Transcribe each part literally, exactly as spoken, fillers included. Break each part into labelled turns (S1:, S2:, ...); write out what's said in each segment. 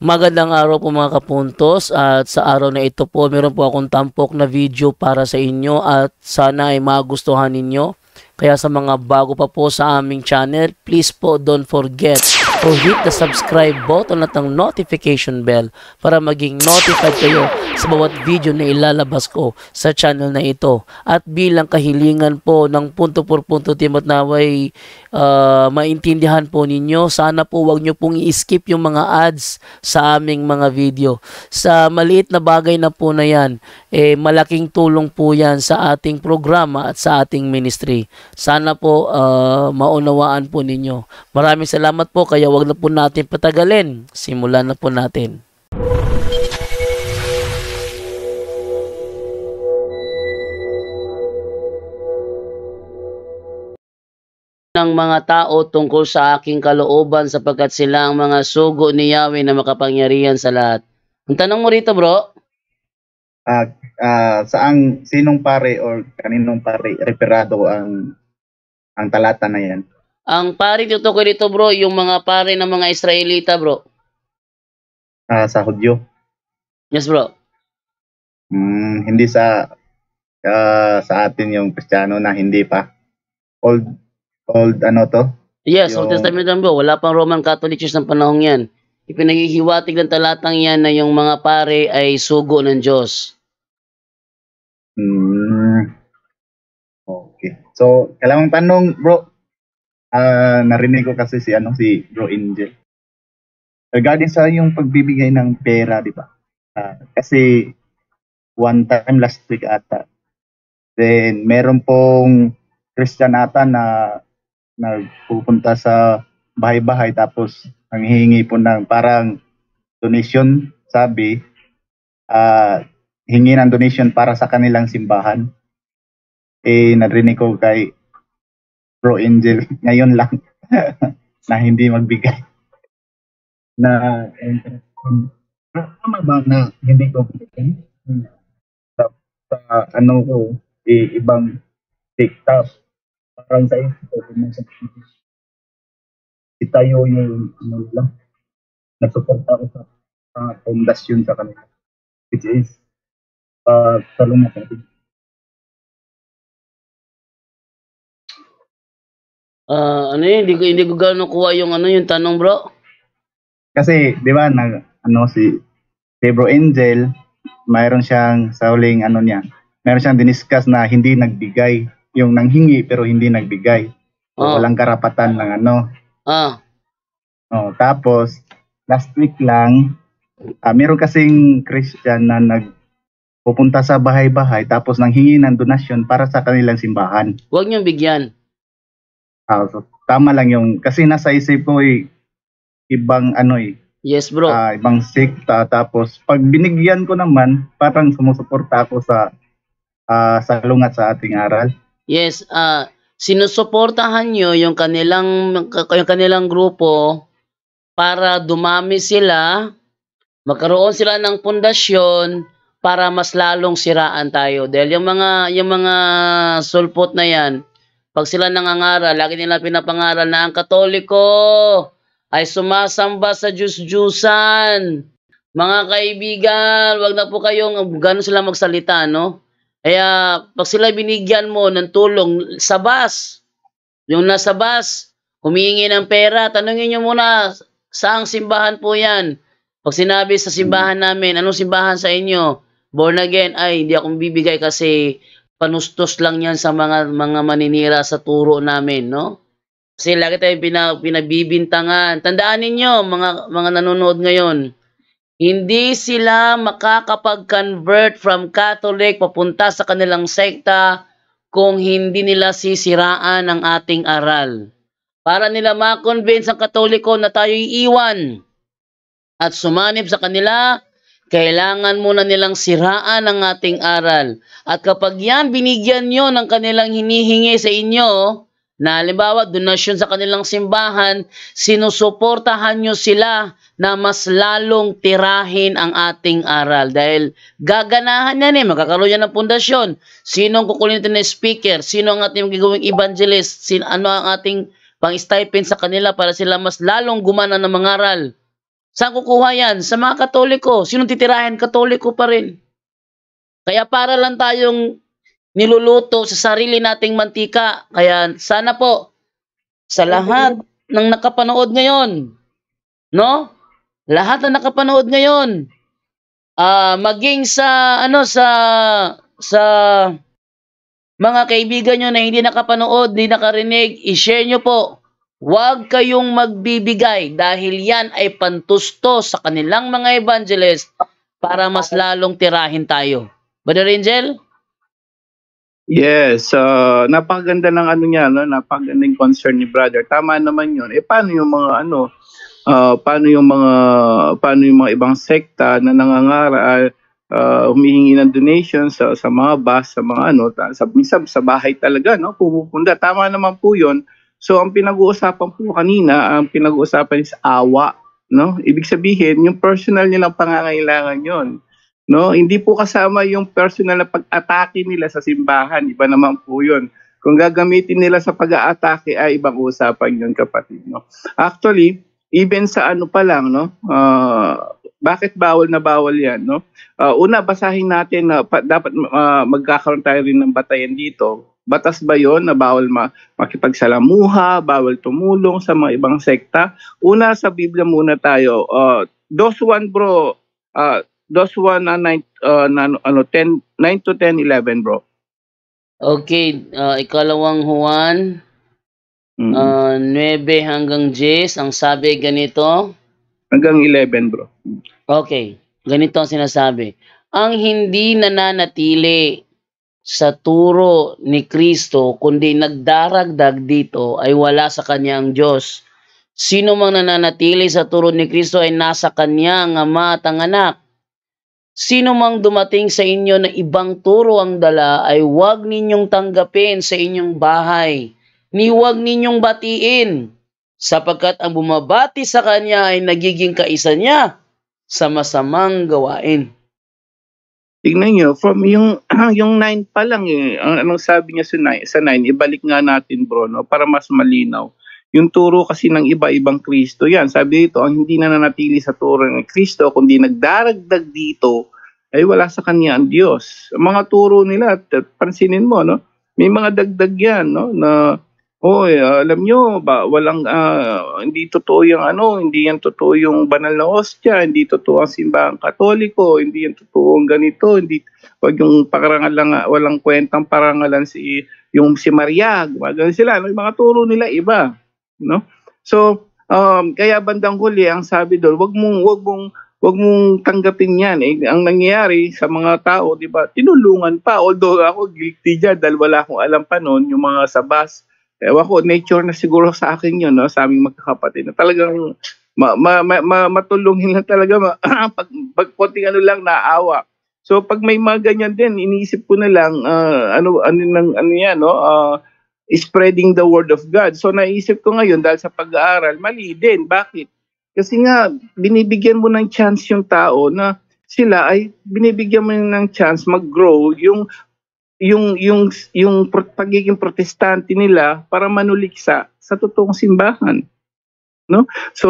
S1: Magandang araw po mga kapuntos, at sa araw na ito po meron po akong tampok na video para sa inyo at sana ay magustuhan ninyo. Kaya sa mga bago pa po sa aming channel, please po don't forget to hit the subscribe button at ang notification bell para maging notified kayo sa bawat video na ilalabas ko sa channel na ito. At bilang kahilingan po ng punto por punto team at naway uh, maintindihan po ninyo, sana po wag nyo pong i-skip yung mga ads sa aming mga video. Sa maliit na bagay na po na yan, eh, malaking tulong po yan sa ating programa at sa ating ministry. Sana po uh, maunawaan po ninyo. Maraming salamat po, kaya wag na po natin patagalin. Simulan na po natin. Ng mga tao tungkol sa aking kalooban sapagkat sila ang mga sugo ni Yahweh na makapangyarihan sa lahat. Ang tanong mo rito, bro?
S2: Uh, uh, saang sinong pare or kaninong pare referado ang ang talata na yan?
S1: Ang pare tutukoy dito, bro, yung mga pare ng mga Israelita, bro.
S2: Uh, sa Hudyo?
S1: Yes, bro.
S2: Hmm, hindi sa uh, sa atin yung Kristiyano na hindi pa. Old old ano to?
S1: Yes,
S2: yung...
S1: Old Testament lang, bro. Wala pang Roman Catholic Church ng panahong yan. Ipinahihiwatig ng talatang yan na yung mga pare ay sugo ng Diyos.
S2: Hmm. Okay. So, kailangang tanong, bro. Uh, narinig ko kasi si ano si Bro Angel. Regarding sa yung pagbibigay ng pera, di ba? Uh, kasi one time last week ata. Then meron pong Christian ata na nagpupunta sa bahay-bahay tapos nanghihingi po ng parang donation, sabi, uh, hingi ng donation para sa kanilang simbahan. Eh, narinig ko kay Bro Angel ngayon lang na hindi magbigay. Na, eh, tama ba na hindi ko bigay? Sa, sa ano ko, eh, ibang TikTok, parang sa ito, si tayo yung ano lang, nasuporta ko sa uh, fondasyon sa kanila, which is uh, salong natin.
S1: Uh, ano yun, hindi ko, hindi ko gano'n kuha yung ano yung tanong, bro.
S2: Kasi, di ba, nag, ano, si, si Bro Angel, mayroon siyang sa huling ano niya, mayroon siyang diniscuss na hindi nagbigay, yung nanghingi pero hindi nagbigay. So,
S1: oh.
S2: Walang karapatan ng ano.
S1: Ah.
S2: Oh, tapos, last week lang, uh, meron kasing Christian na nagpupunta sa bahay-bahay tapos nanghingi ng donasyon para sa kanilang simbahan.
S1: Huwag niyong bigyan.
S2: Uh, so, tama lang yung, kasi nasa isip ko eh, ibang ano eh.
S1: Yes, bro.
S2: Uh, ibang sekta. Tapos, pag binigyan ko naman, parang sumusuporta ako sa uh, salungat sa ating aral.
S1: Yes, uh, sinusuportahan nyo yung kanilang, yung kanilang grupo para dumami sila, magkaroon sila ng pundasyon para mas lalong siraan tayo. Dahil yung mga, yung mga sulpot na yan, pag sila nangangaral, lagi nila pinapangaral na ang Katoliko ay sumasamba sa Diyos-Diyusan. Mga kaibigan, wag na po kayong gano'n sila magsalita, no? Kaya pag sila binigyan mo ng tulong sa bus, yung nasa bus, humihingi ng pera, tanungin nyo muna, saang simbahan po yan? Pag sinabi sa simbahan namin, anong simbahan sa inyo? Born again, ay hindi akong bibigay kasi panustos lang yan sa mga mga maninira sa turo namin, no? Kasi lagi tayong pina, pinabibintangan. Tandaan ninyo, mga, mga nanonood ngayon, hindi sila makakapag-convert from Catholic papunta sa kanilang sekta kung hindi nila sisiraan ang ating aral. Para nila ma-convince ang Katoliko na tayo'y iwan at sumanib sa kanila, kailangan muna nilang siraan ang ating aral. At kapag yan binigyan nyo ng kanilang hinihingi sa inyo, na halimbawa donasyon sa kanilang simbahan, sinusuportahan nyo sila na mas lalong tirahin ang ating aral. Dahil gaganahan yan eh, magkakaroon yan ng pundasyon. Sino ang kukunin natin na speaker? Sino ang ating gagawing evangelist? Sino, ano ang ating pang-stipend sa kanila para sila mas lalong gumana ng mangaral? Saan kukuha yan? Sa mga Katoliko. Sinong titirahin? Katoliko pa rin. Kaya para lang tayong niluluto sa sarili nating mantika. Kaya sana po, sa lahat ng nakapanood ngayon, no? Lahat na nakapanood ngayon, ah maging sa ano sa sa mga kaibigan nyo na hindi nakapanood, hindi nakarinig, i-share nyo po. Huwag kayong magbibigay dahil yan ay pantusto sa kanilang mga evangelist para mas lalong tirahin tayo. Brother Angel?
S3: Yes, uh, napakaganda ng ano niya, no? Napakagandang concern ni brother. Tama naman 'yun. Eh paano yung mga ano, uh, paano yung mga paano yung mga ibang sekta na nangangara uh, humihingi ng donations sa sa mga bus, sa mga ano, ta- sa minsan sa bahay talaga, no? Pumupunta. Tama naman po 'yun. So ang pinag-uusapan po kanina, ang pinag-uusapan is awa, no? Ibig sabihin, yung personal nilang pangangailangan 'yon. No, hindi po kasama yung personal na pag-atake nila sa simbahan. Iba naman po 'yun. Kung gagamitin nila sa pag-aatake ay ibang usapan 'yun, kapatid, no. Actually, even sa ano pa lang, no, ah, bakit bawal na bawal 'yan, no? Ah, una, basahin natin na pa- dapat ah, magkakaroon tayo rin ng batayan dito. Batas ba 'yon na bawal ma- makipagsalamuha, bawal tumulong sa mga ibang sekta? Una, sa Biblia muna tayo. Uh, dos one, bro. Ah, Those one na nine, uh, na, ano, ten, nine to ten, eleven, bro.
S1: Okay, ah, ikalawang Juan,
S3: Mm.
S1: ah, nine hanggang ten, ang sabi ganito.
S3: Hanggang eleven, bro.
S1: Okay, ganito ang sinasabi. Ang hindi nananatili sa turo ni Kristo, kundi nagdaragdag dito, ay wala sa kanya ang Diyos. Sino mang nananatili sa turo ni Kristo ay nasa kanya ang Ama at ang Anak. Sino mang dumating sa inyo na ibang turo ang dala ay huwag ninyong tanggapin sa inyong bahay, ni huwag ninyong batiin, sapagkat ang bumabati sa kanya ay nagiging kaisa niya sa masamang gawain.
S3: Tingnan nyo, from yung, yung nine pa lang eh, ang anong sabi niya sa nine, sa nine, ibalik nga natin, bro, no, para mas malinaw. Yung turo kasi ng iba-ibang Kristo, yan, sabi dito, ang hindi nananatili sa turo ng Kristo, kundi nagdaragdag dito, ay wala sa kanya ang Diyos. Ang mga turo nila, at pansinin mo, no, may mga dagdag yan, no, na, oh, alam nyo, ba, walang, ah, hindi totoo yung ano, hindi yan totoo yung banal na hostya, hindi totoo ang simbahang Katoliko, hindi yan totoo ang ganito, hindi, wag yung parangal lang, walang kwentang parangalan si, yung si Maria, gumagano sila, no, yung mga turo nila iba. No? So, um, kaya bandang huli ang sabi doon, wag mong wag mong wag mong tanggapin 'yan. Eh, ang nangyayari sa mga tao, 'di ba? Tinulungan pa, although ako guilty diyan dahil wala akong alam pa noon yung mga sa bus. Ewan ko, nature na siguro sa akin 'yun, no, sa aming magkakapatid. Na talagang ma, ma, ma, ma, matulungin lang talaga ma, pag, pag konting ano lang naawa. So pag may mga ganyan din, iniisip ko na lang uh, ano ano nang ano 'yan, no? Uh, spreading the word of God. So naisip ko ngayon dahil sa pag-aaral, mali din. Bakit? Kasi nga binibigyan mo ng chance yung tao na sila ay binibigyan mo ng chance mag-grow yung yung yung yung pagiging protestante nila para manuliksa sa totoong simbahan, no? So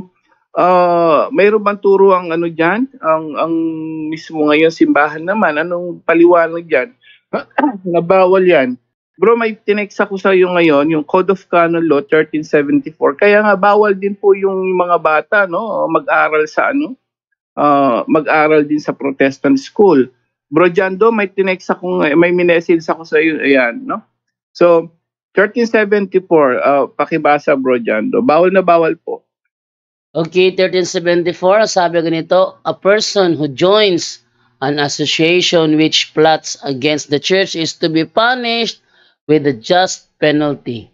S3: uh, mayroon bang turo ang ano diyan? Ang ang mismo ngayon simbahan naman, anong paliwanag diyan? Na bawal 'yan. Bro, may tinext ako sa iyo ngayon, yung Code of Canon Law thirteen seventy-four. Kaya nga bawal din po yung mga bata, no, mag-aral sa ano, uh, mag-aral din sa Protestant school. Bro Jando, may tinext ako, may minessage ako sa iyo, ayan, no. So, thirteen seventy-four, uh, pakibasa, Bro Jando. Bawal na bawal po.
S1: Okay, thirteen seventy-four, sabi ganito, a person who joins an association which plots against the church is to be punished with a just penalty.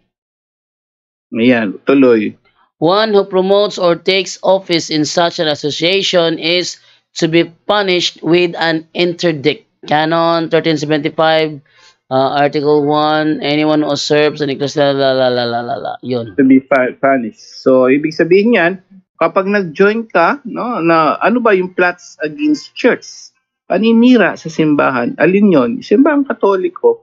S3: Ayan, tuloy.
S1: One who promotes or takes office in such an association is to be punished with an interdict. Canon thirteen seventy-five, uh, Article one, anyone who usurps an ecclesiastical, la la la la la la, yun.
S3: To be punished. So, ibig sabihin yan, kapag nag-join ka, no, na ano ba yung plots against church? Paninira sa simbahan. Alin yon? Simbahang Katoliko.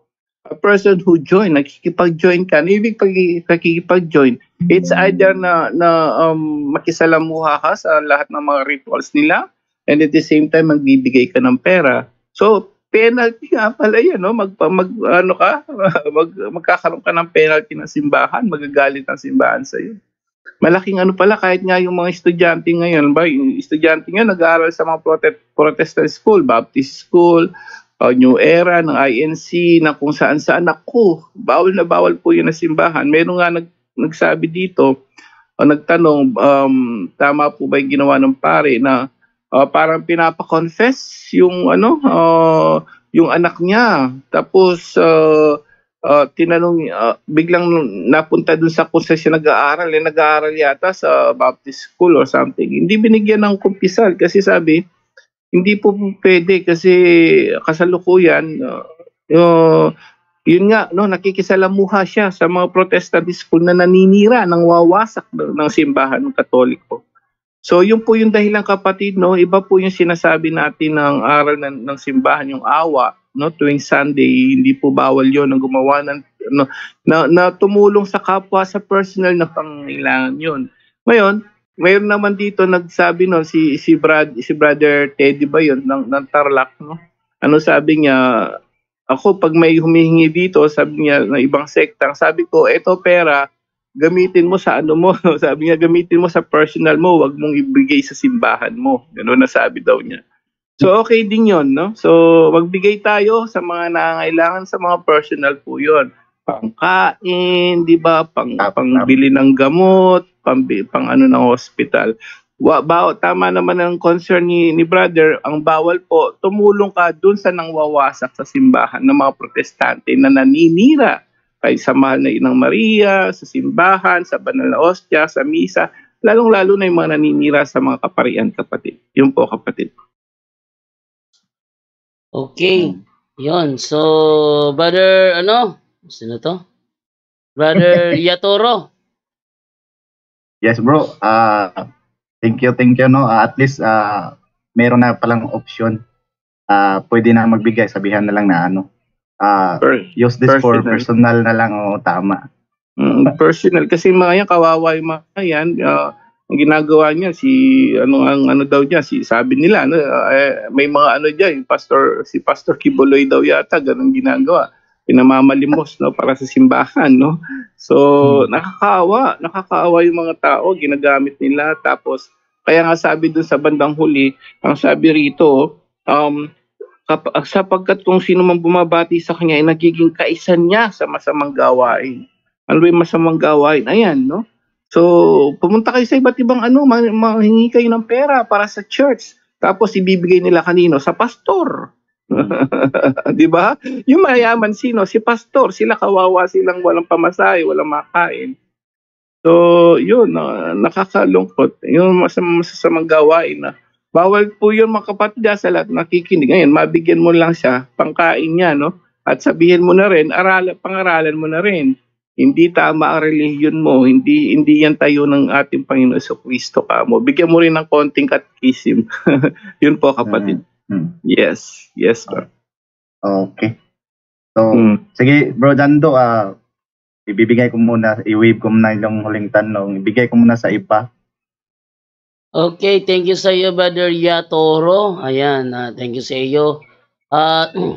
S3: a person who join, nakikipag-join ka, ibig pag nakikipag-join, it's either na, na um, makisalamuha ka sa lahat ng mga rituals nila, and at the same time, magbibigay ka ng pera. So, penalty nga pala yan, no? Mag, mag, ano ka, mag, magkakaroon ka ng penalty ng simbahan, magagalit ang simbahan sa iyo. Malaking ano pala, kahit nga yung mga estudyante ngayon, ba, yung estudyante ngayon nag-aaral sa mga protest, Protestant school, Baptist school, uh, New Era, ng I N C, na kung saan-saan. Ako, bawal na bawal po yun na simbahan. Meron nga nag, nagsabi dito, uh, nagtanong, um, tama po ba yung ginawa ng pare na Uh, parang pinapa-confess yung ano uh, yung anak niya, tapos uh, uh, tinanong uh, biglang napunta dun sa kung saan siya nag-aaral, eh, nag-aaral yata sa Baptist school or something, hindi binigyan ng kumpisal kasi sabi hindi po pwede kasi kasalukuyan uh, uh, yun nga, no, nakikisalamuha siya sa mga Protestant school na naninira ng wawasak ng simbahan ng Katoliko. So, yun po yung dahilan, kapatid, no? Iba po yung sinasabi natin ng aral ng, ng simbahan, yung awa, no? Tuwing Sunday, hindi po bawal yun na gumawa ng, no, na, na tumulong sa kapwa sa personal na pangangailangan yun. Ngayon, mayroon naman dito nagsabi, no, si si Brad, si Brother Teddy ba yun ng, ng Tarlac, no? Ano sabi niya? Ako, pag may humihingi dito, sabi niya ng ibang sektang, sabi ko, eto pera, gamitin mo sa ano mo. Sabi niya, gamitin mo sa personal mo, wag mong ibigay sa simbahan mo. Gano'n na sabi daw niya. So, okay din yon, no? So, magbigay tayo sa mga nangangailangan, sa mga personal po yun. Pangkain, di ba? Pang, pangbili ng gamot, pang, pang ano ng hospital. Wa, ba, tama naman ang concern ni, ni brother, ang bawal po, tumulong ka dun sa nangwawasak sa simbahan ng mga protestante na naninira kay sa mahal na Inang Maria, sa simbahan, sa banal na ostya, sa misa, lalong-lalo na yung mga naninira sa mga kaparian, kapatid. Yun po, kapatid.
S1: Okay. Yon. So, brother, ano? Sino to? Brother Yatoro.
S2: Yes, bro. Uh, thank you, thank you, no? Uh, at least, uh, meron na palang option. Uh, pwede na magbigay, sabihan na lang na ano. Uh, use this personal. For personal na lang, o oh, tama.
S3: Mm, personal kasi mga yan, kawawa yung mga yan, uh, ang ginagawa niya si ano ang ano daw niya, si sabi nila ano, uh, may mga ano diyan, pastor si Pastor Kibuloy daw yata ganun ginagawa, pinamamalimos, no, para sa simbahan, no. So hmm. nakakaawa, nakakaawa yung mga tao, ginagamit nila. Tapos kaya nga sabi dun sa bandang huli, ang sabi rito, um sapagkat kung sino man bumabati sa kanya ay nagiging kaisan niya sa masamang gawain. Ano ba yung masamang gawain? Ayan, no? So, pumunta kayo sa iba't ibang ano, mahingi kayo ng pera para sa church. Tapos ibibigay nila kanino? Sa pastor. Di ba? Yung mayaman sino? Si pastor. Sila kawawa, silang walang pamasahe, walang makain. So, yun, uh, nakakalungkot. Yung masamang, masamang gawain na bawal po yun, mga kapatid, sa lahat nakikinig. Ngayon, mabigyan mo lang siya, pangkain niya, no? At sabihin mo na rin, aral, pangaralan mo na rin. Hindi tama ang relihiyon mo, hindi hindi yan tayo ng ating Panginoon Jesucristo ka mo. Bigyan mo rin ng konting catechism. Yun po, kapatid. Mm-hmm. Yes, yes, sir.
S2: Okay. So, mm. sige, Bro Dando, uh, ibibigay ko muna, i-wave ko muna yung huling tanong. Ibigay ko muna sa iba.
S1: Okay, thank you sa iyo, Brother Yatoro. Ayan, uh, thank you sa iyo. Uh,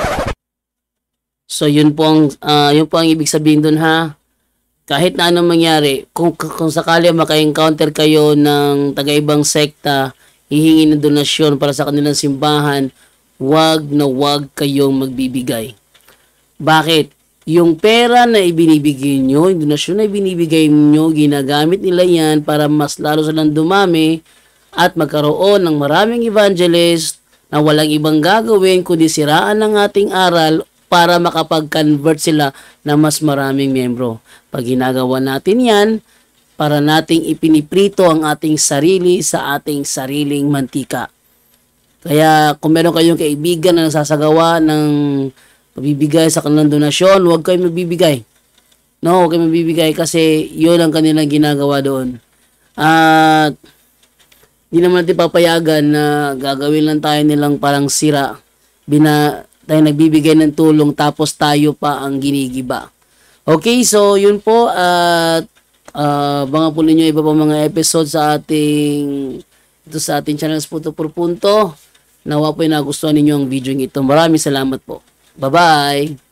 S1: so, yun po ang, uh, yun po ang ibig sabihin dun, ha. Kahit na anong mangyari, kung, kung sakali maka-encounter kayo ng taga-ibang sekta, hihingi ng donasyon para sa kanilang simbahan, wag na wag kayong magbibigay. Bakit? Yung pera na ibinibigay nyo, yung donasyon na ibinibigay nyo, ginagamit nila yan para mas lalo silang dumami at magkaroon ng maraming evangelist na walang ibang gagawin kundi siraan ng ating aral para makapag-convert sila na mas maraming membro. Pag ginagawa natin yan, para nating ipiniprito ang ating sarili sa ating sariling mantika. Kaya kung meron kayong kaibigan na nasasagawa ng pagbibigay sa kanilang donasyon, huwag kayong magbibigay. No, huwag kayong magbibigay kasi yun ang kanilang ginagawa doon. At hindi naman natin papayagan na gagawin lang tayo nilang parang sira. Bina, tayo nagbibigay ng tulong tapos tayo pa ang ginigiba. Okay, so yun po at uh, baka po ninyo iba pa mga episode sa ating ito sa ating channel Punto por Punto. Nawa po yung nagustuhan ninyo ang video ito. Maraming salamat po. Bye-bye!